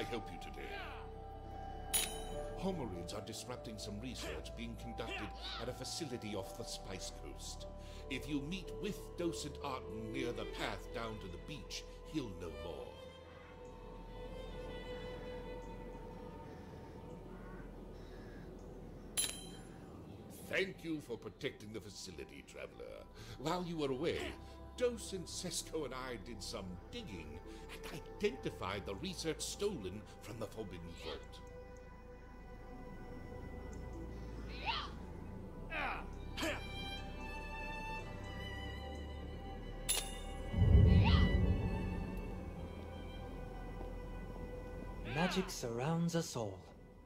help you today? Homerids are disrupting some research being conducted at a facility off the Spice Coast. If you meet with Docent Arton near the path down to the beach, he'll know more. Thank you for protecting the facility, Traveler. While you were away, Docent Sesko and I did some digging and identified the research stolen from the Forbidden Vault. Magic surrounds us all.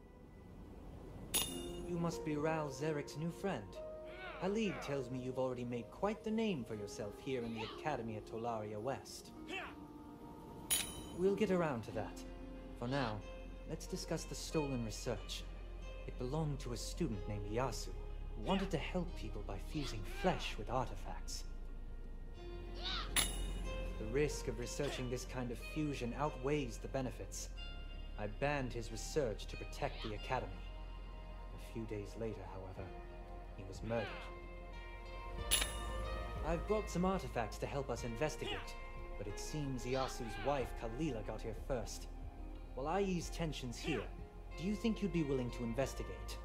You must be Ral Zarek's new friend. Halid tells me you've already made quite the name for yourself here in the Academy at Tolaria West. We'll get around to that. For now, let's discuss the stolen research. It belonged to a student named Iazu, who wanted to help people by fusing flesh with artifacts. The risk of researching this kind of fusion outweighs the benefits. I banned his research to protect the Academy. A few days later, however, he was murdered. I've brought some artifacts to help us investigate, but it seems Iazu's wife, Kalila, got here first. While I ease tensions here, do you think you'd be willing to investigate?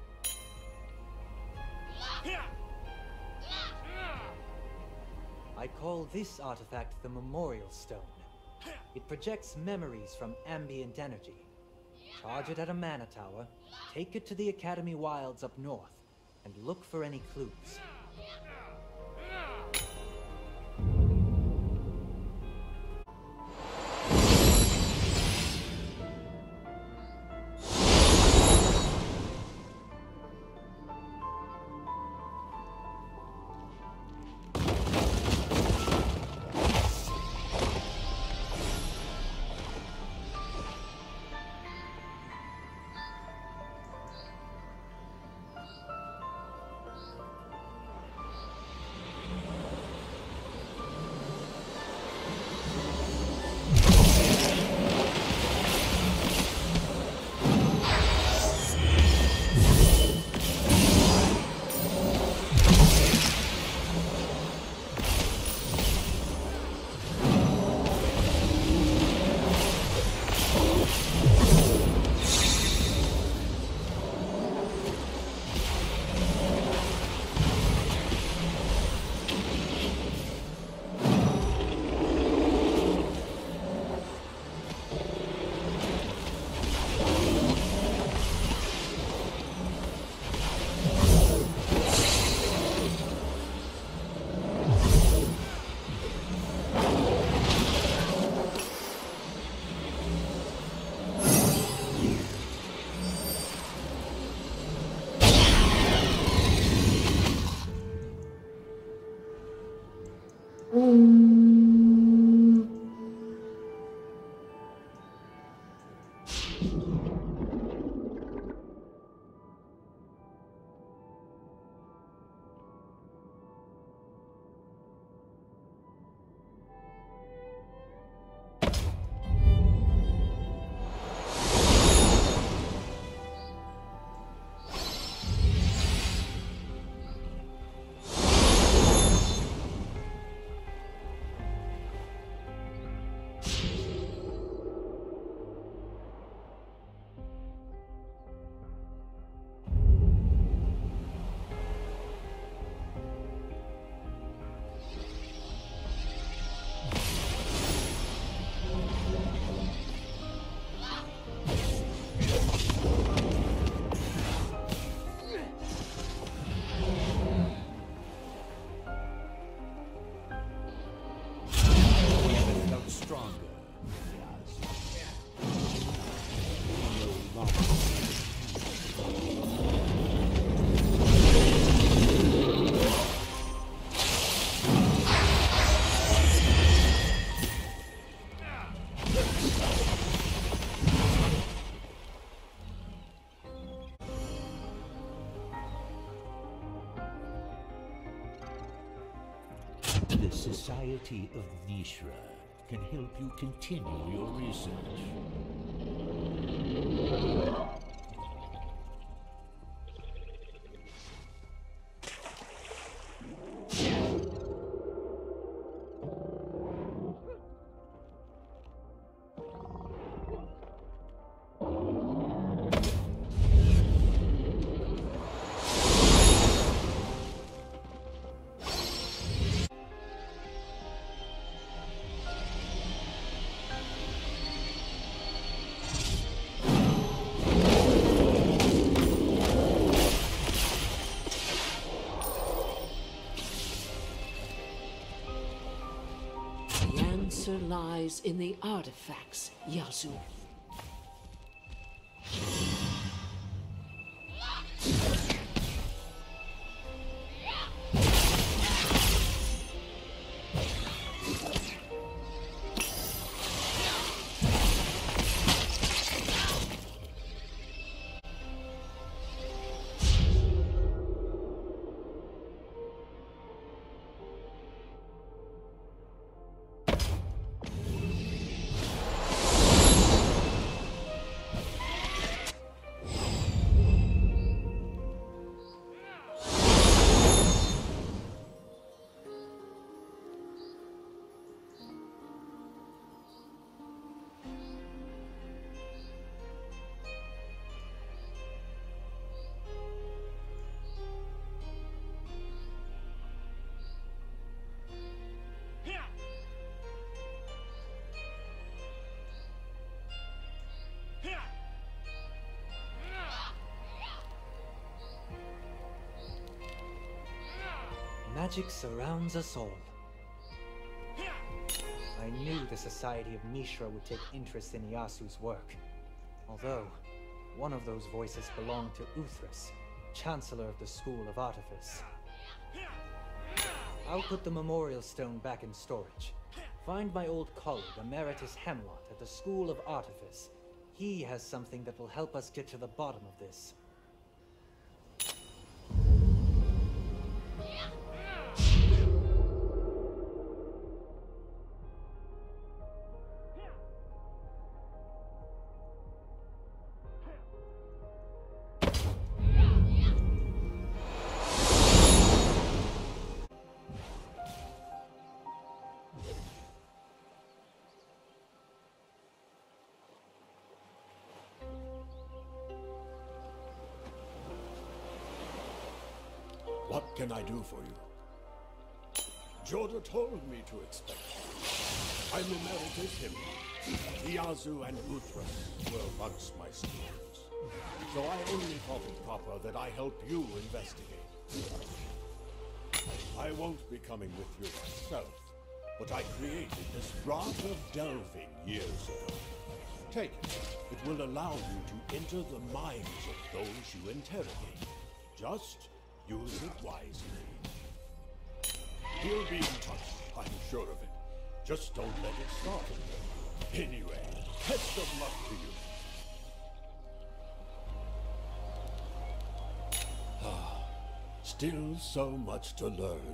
I call this artifact the Memorial Stone. It projects memories from ambient energy. Charge it at a mana tower, take it to the Academy Wilds up north, and look for any clues. The Society of Mishra can help you continue your research. lies in the artifacts, Iazu. Magic surrounds us all. I knew the Society of Mishra would take interest in Iazu's work. Although, one of those voices belonged to Uthras, Chancellor of the School of Artifice. I'll put the memorial stone back in storage. Find my old colleague, Emeritus Hemlot, at the School of Artifice. He has something that will help us get to the bottom of this. What can I do for you? Jordan told me to expect you. I'm Emeritus Hemlot. Iazu and Uthras were once my students. So I only thought it proper that I help you investigate. I won't be coming with you myself, but I created this Rock of Delving years ago. Take it. It will allow you to enter the minds of those you interrogate. Just use it wisely. He'll be in touch, I'm sure of it. Just don't let it startle you. Anyway, best of luck to you. Still so much to learn.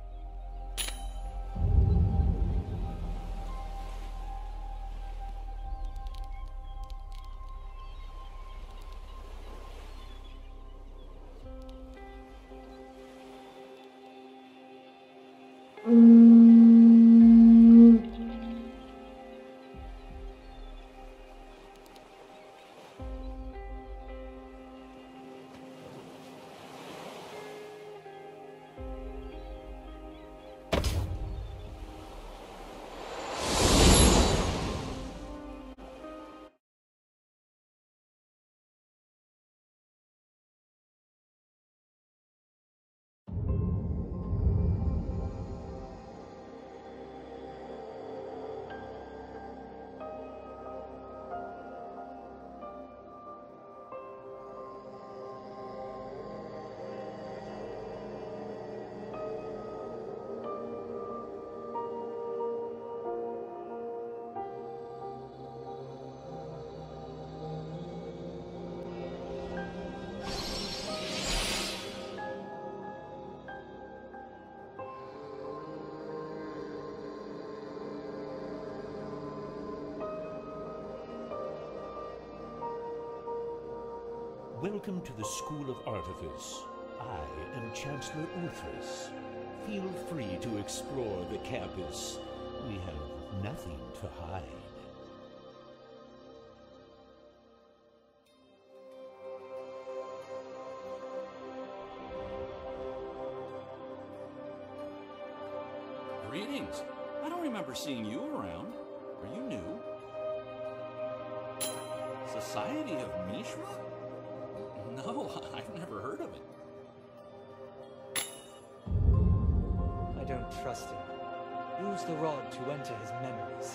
Welcome to the School of Artifice. I am Chancellor Uthras. Feel free to explore the campus. We have nothing to hide. Greetings. I don't remember seeing you around. Are you new? Society of Mishra? No, I've never heard of it. I don't trust him. Use the rod to enter his memories.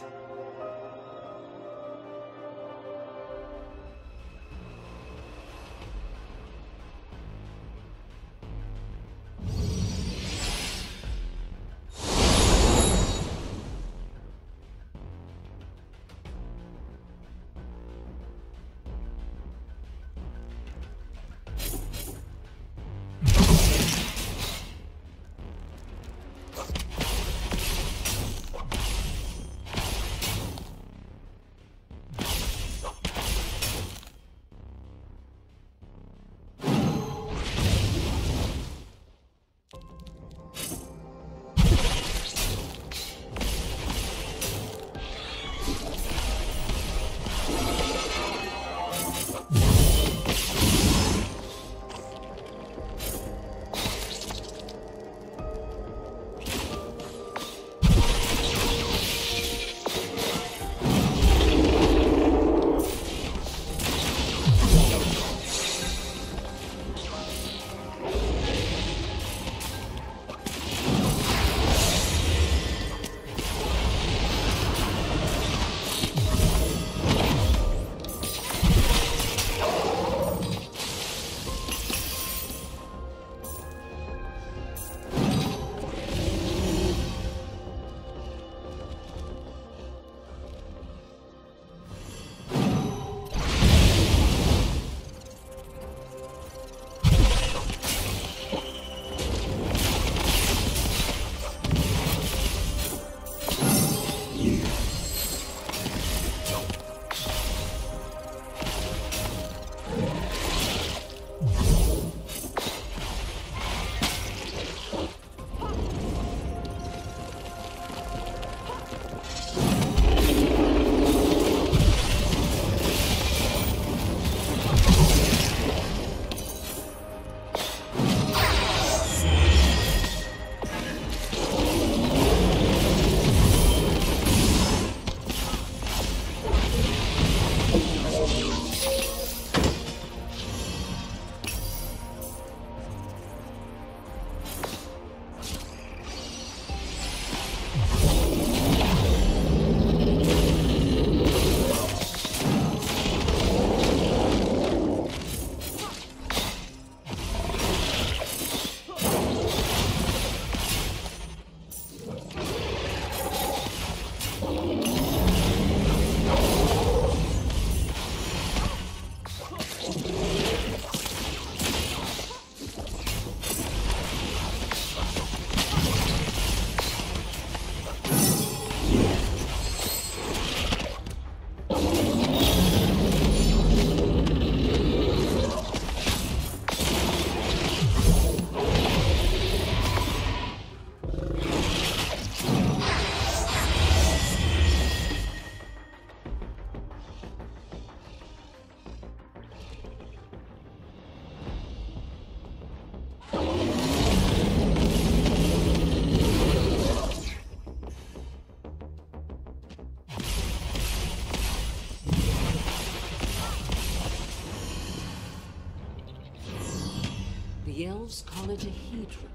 The elves call it a hedron.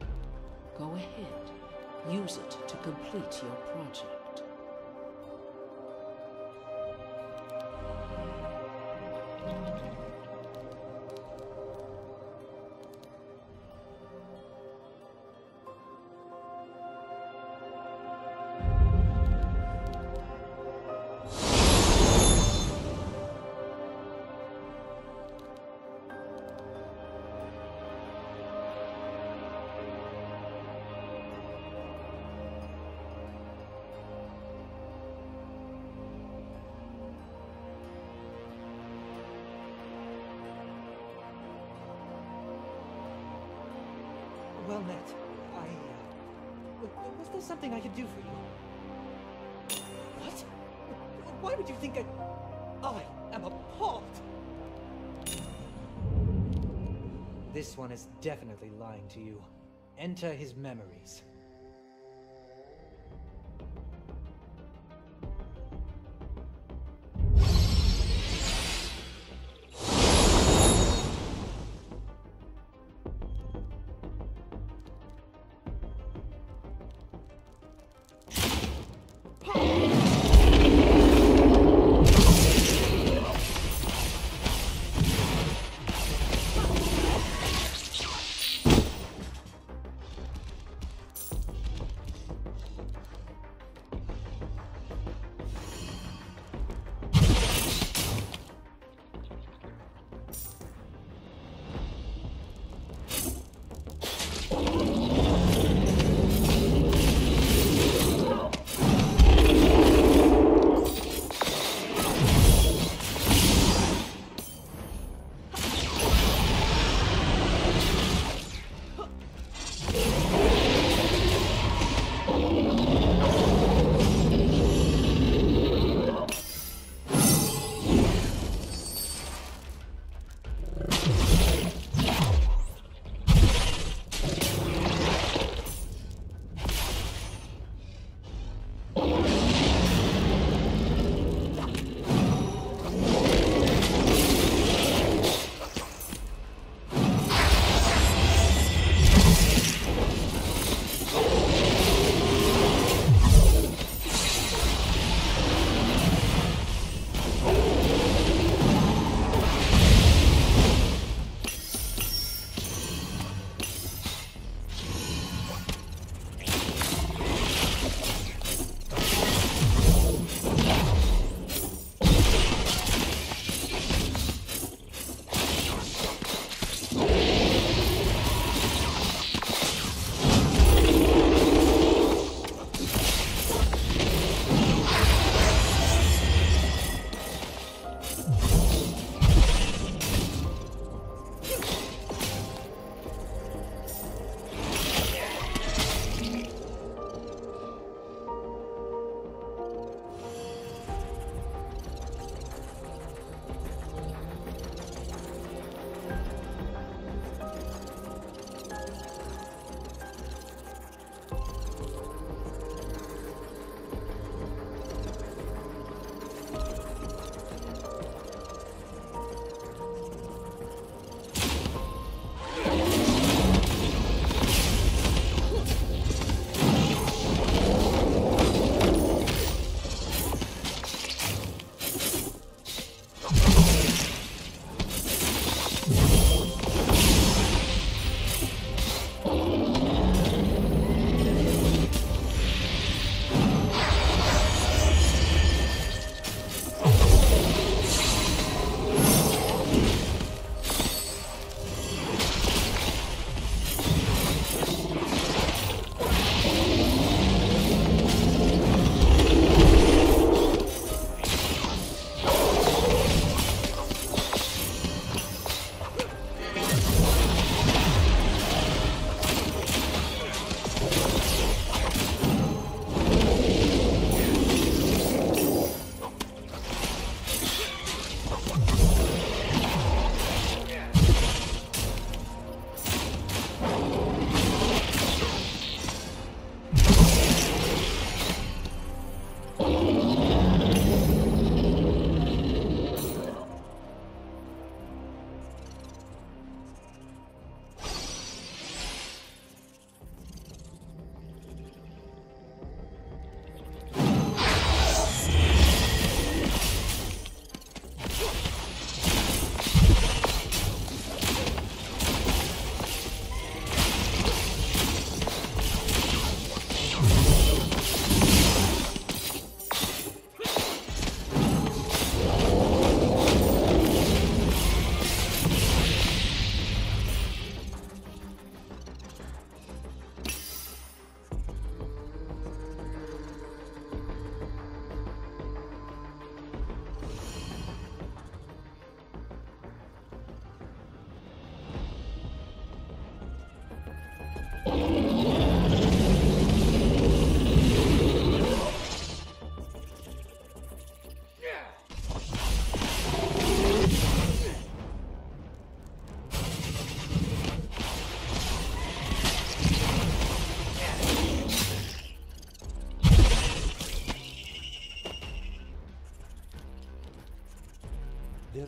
Go ahead. Use it to complete your project. Well met. Was there something I could do for you? What? Why would you think I am a pot? This one is definitely lying to you. Enter his memories.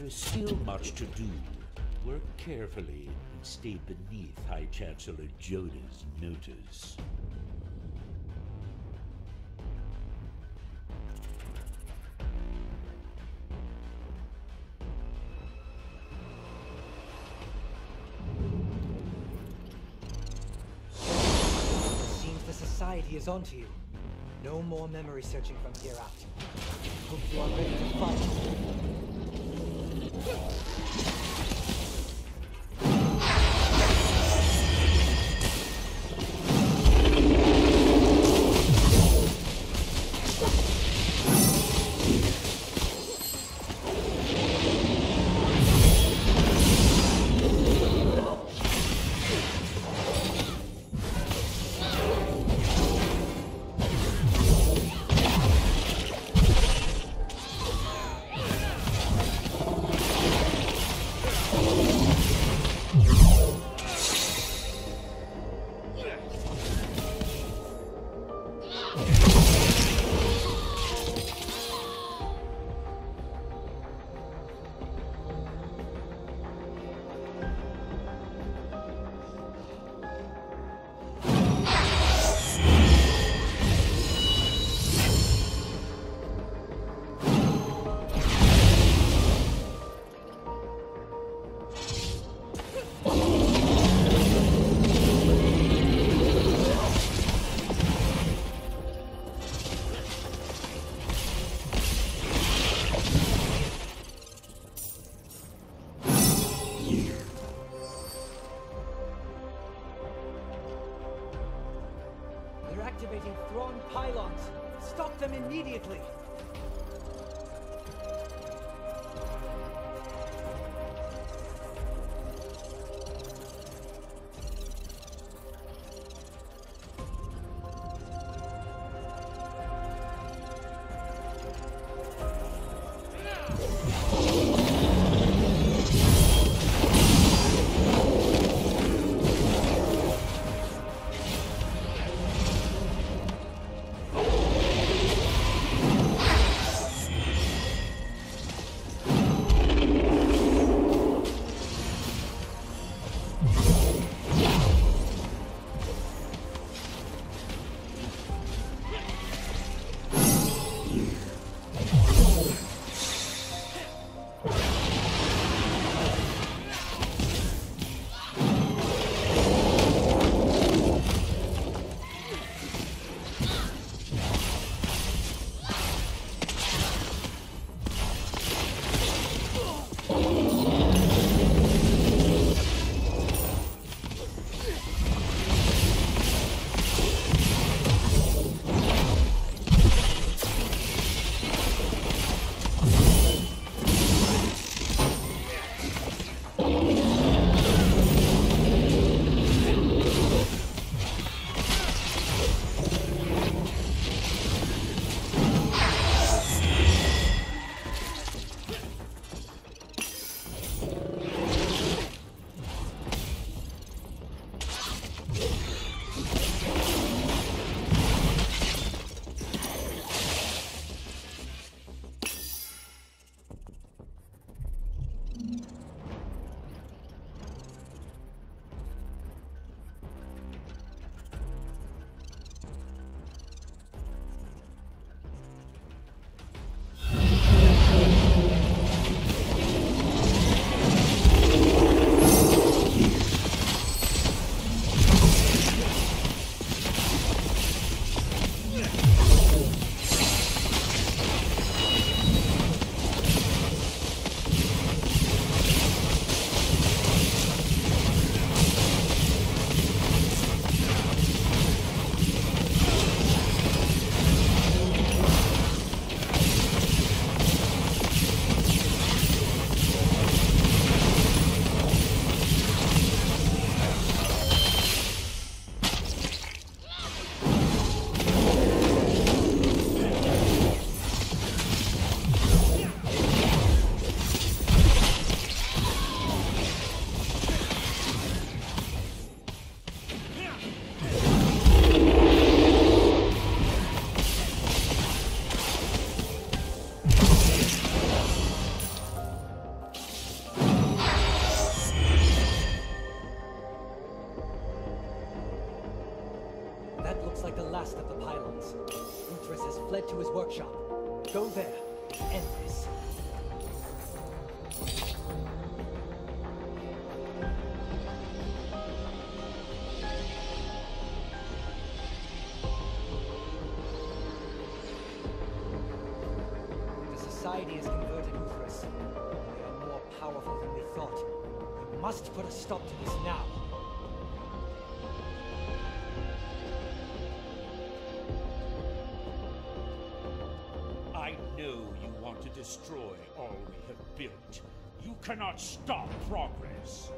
There is still much to do. Work carefully and stay beneath High Chancellor Joda's notice. Seems the Society is onto you. No more memory searching from here out. Hope you are ready to fight. get to his workshop. Go there. End this. The Society has converted Uthras. They are more powerful than we thought. We must put a stop to this now. I know you want to destroy all we have built. You cannot stop progress.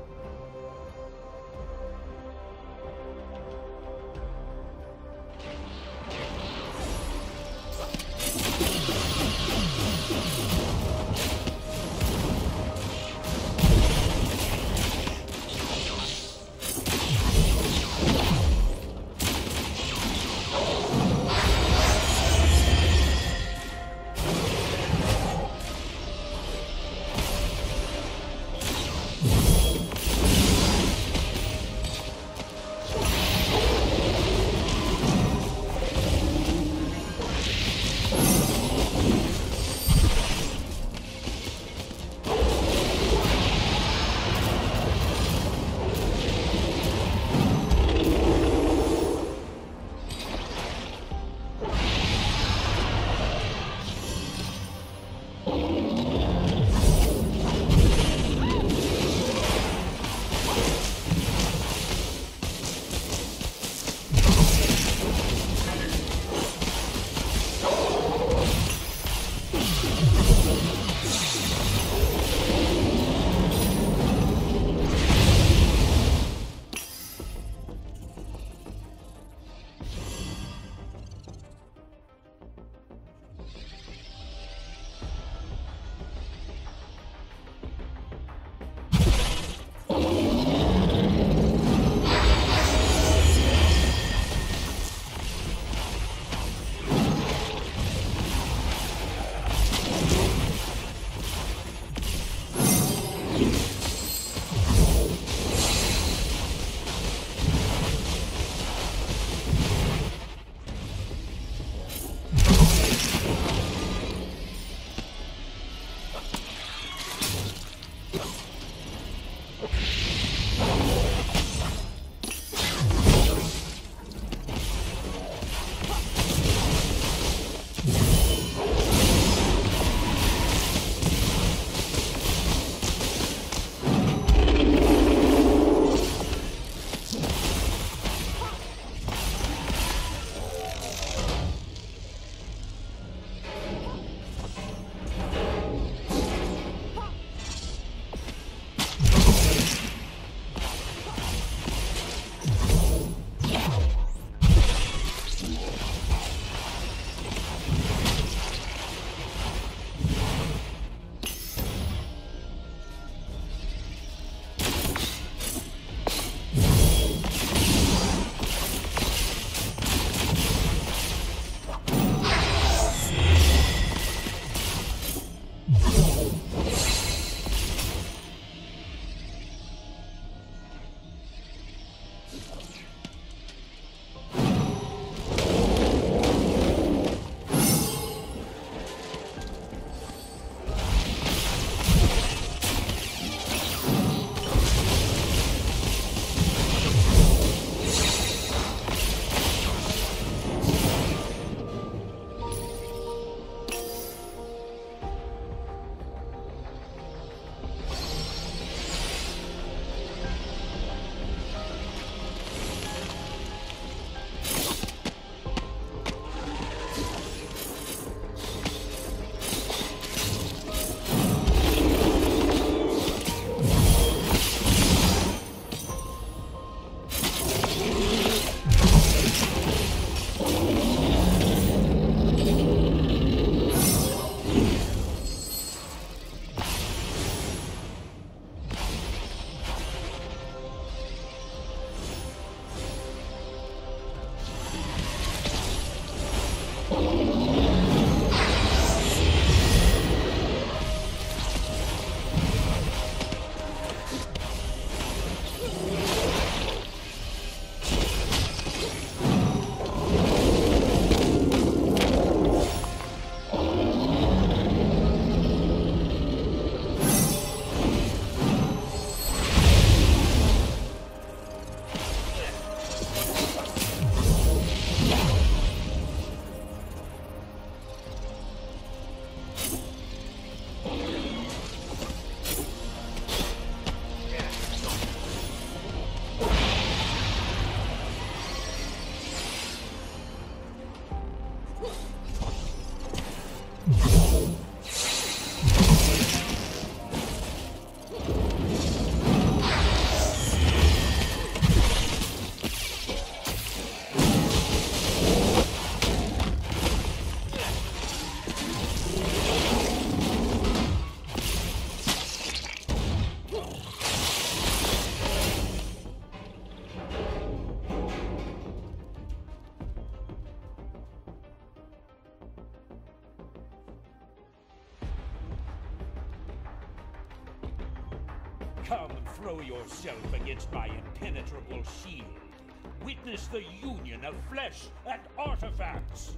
Come throw yourself against my impenetrable shield. Witness the union of flesh and artifacts!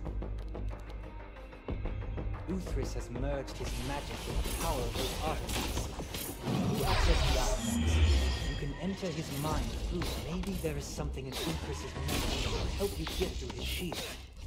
Uthras has merged his magic with the power of those artifacts. You access the artifacts. You can enter his mind through. Maybe there is something in Uthras' memory that will help you get through his shield.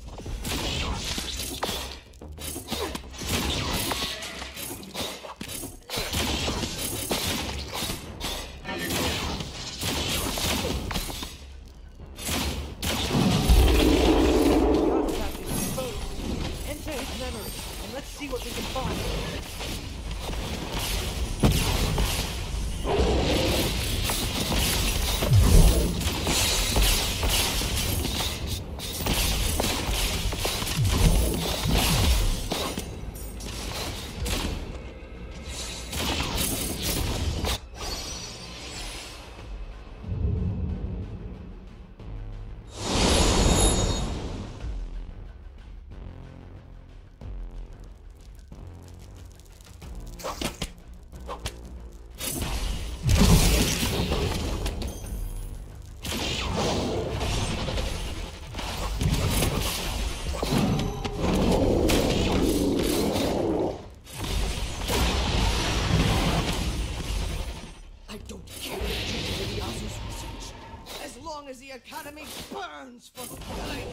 The Academy burns for killing.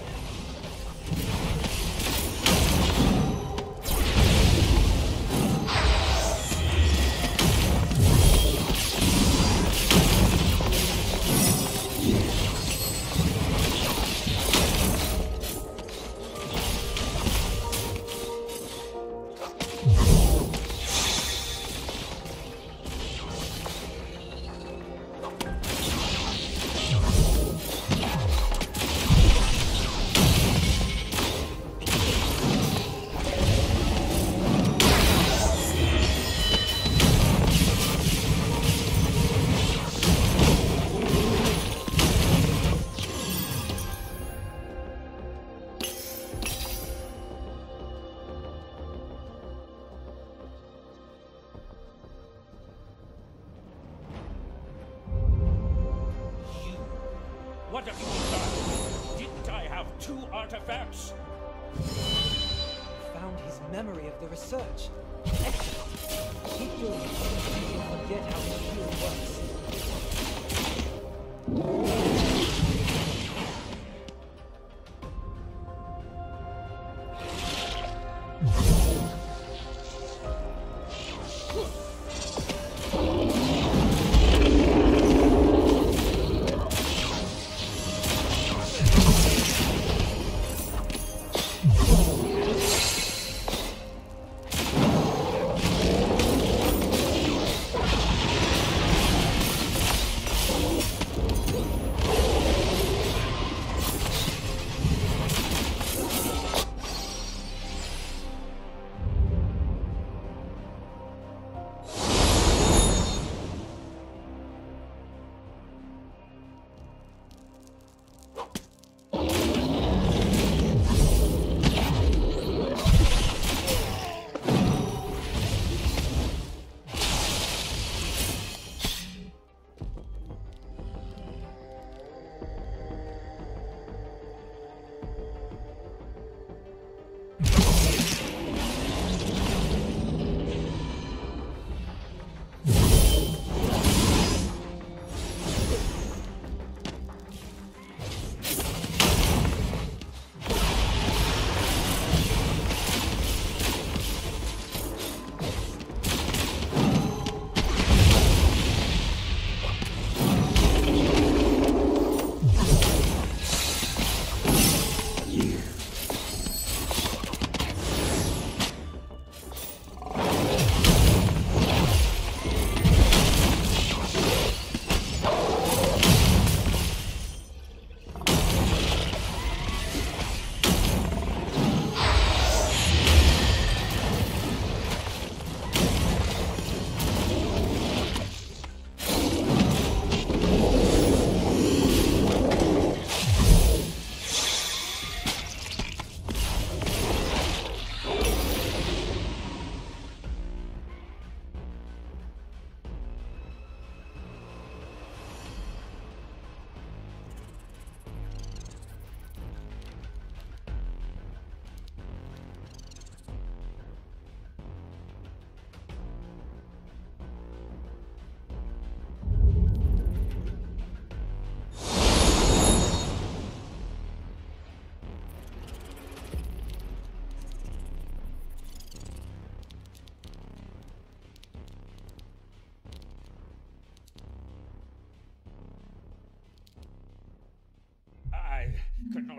What have you done? Didn't I have 2 artifacts? Found his memory of the research. Excellent. Keep doing it. You'll forget how his shield works.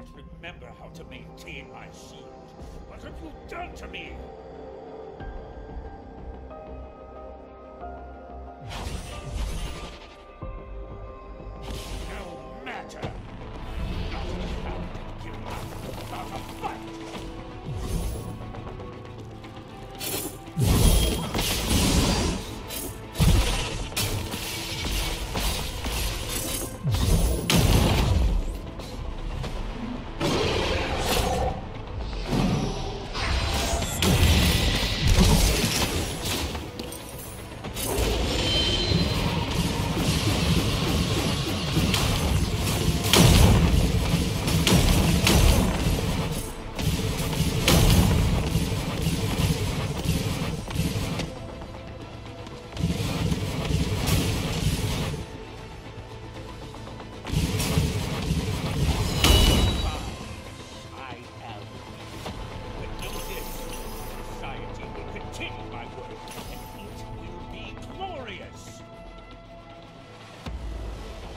not remember how to maintain my shield. What have you done to me? No matter. Not allowed to give up. Not a fight.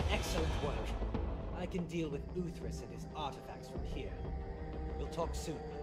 Excellent work. I can deal with Uthras and his artifacts from here. We'll talk soon.